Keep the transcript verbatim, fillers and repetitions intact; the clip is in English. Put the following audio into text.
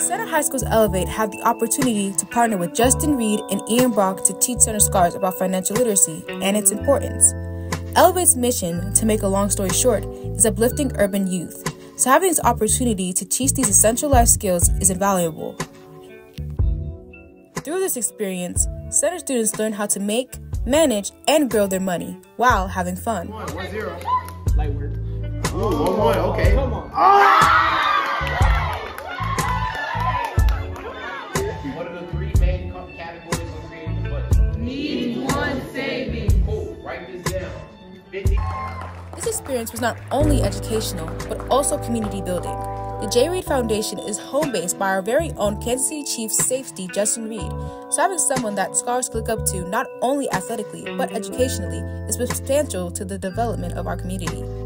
Center High School's Elevate had the opportunity to partner with Justin Reid and Ian Brock to teach Center Scholars about financial literacy and its importance. Elevate's mission, to make a long story short, is uplifting urban youth, so having this opportunity to teach these essential life skills is invaluable. Through this experience, Center students learn how to make, manage, and grow their money while having fun. One, one zero. Light work. Oh, one, one, okay. Come on. Oh! What are the three main categories of creating the budget? Needs, wants, savings. Cool, write this down. fifty. This experience was not only educational, but also community building. The J. Reid Foundation is home-based by our very own Kansas City Chief Safety, Justin Reid, so having someone that scholars look up to not only athletically, but educationally is substantial to the development of our community.